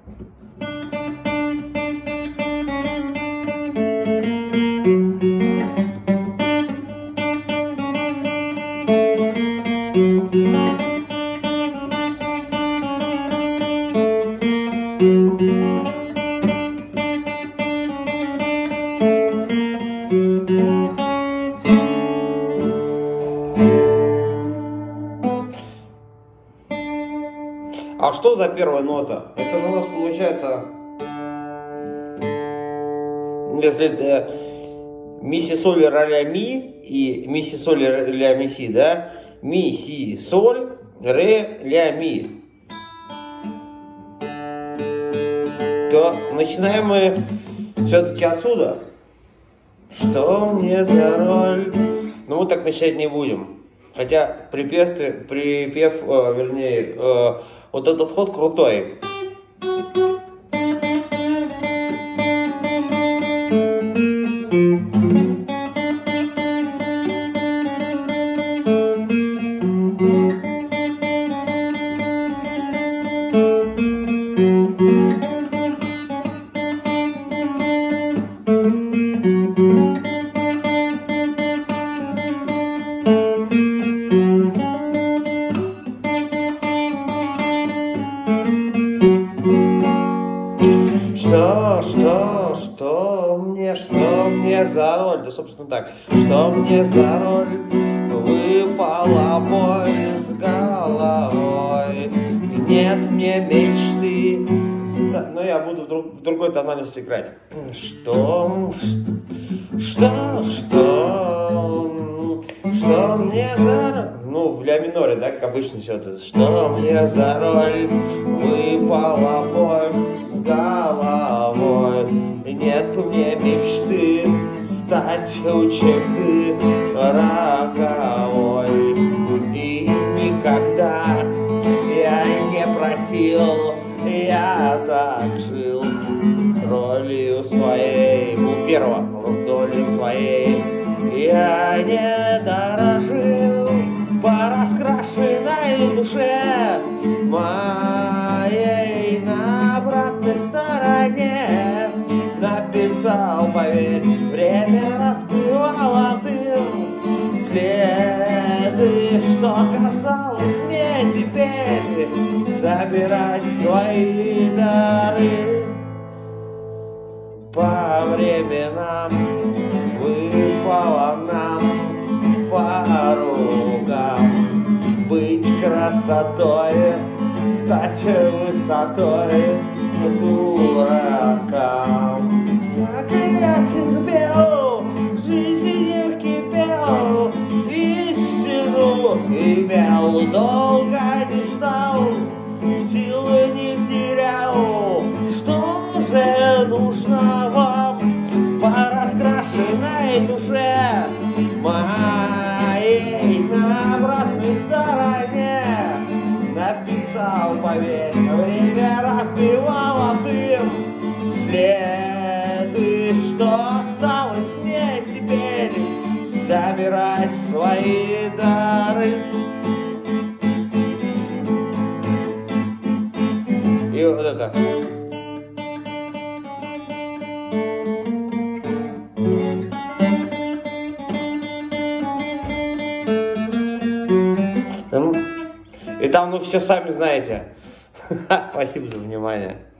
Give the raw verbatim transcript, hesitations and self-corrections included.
А что за первая нота? Это у нас получается, если это ми, си, соль, ре, ля, ми и ми, си, соль, ля, ми, си, да? Ми, си, соль, ре, ля, ми. То начинаем мы все-таки отсюда. Что мне за роль? Ну, мы так начать не будем. Хотя припев, припев э, вернее, э, вот этот ход крутой. Что, что, что мне, что мне за роль? Да, собственно, так. Что мне за роль? Выпала боль с головой. Нет мне мечты. Но я буду в, друг, в другой тональности играть. Что, что, что, что мне за роль? Ну, в ля миноре, да, как обычно все это. Что мне за роль? Выпала боль с головой. Нет мне мечты стать учебной роковой. И никогда я не просил, я так жил ролью своей. Был первого, долей своей. Я не дорожил по раскрашенной душе моей на обратной стороне. Написал, поверь, время разбивало дым следы, что казалось мне теперь собирать свои дары. По временам выпало нам по ругам быть красотой, стать высотой дуракам. Так я терпел, жизнью кипел, истину имел, долго не ждал, силы не терял. Что же нужно вам по раскрашенной душе моей на обратной стороне? Написал, поверь, время разбивало дым следы, что осталось мне теперь забирать свои дары. И вот это. И там, ну, все сами знаете. Спасибо за внимание.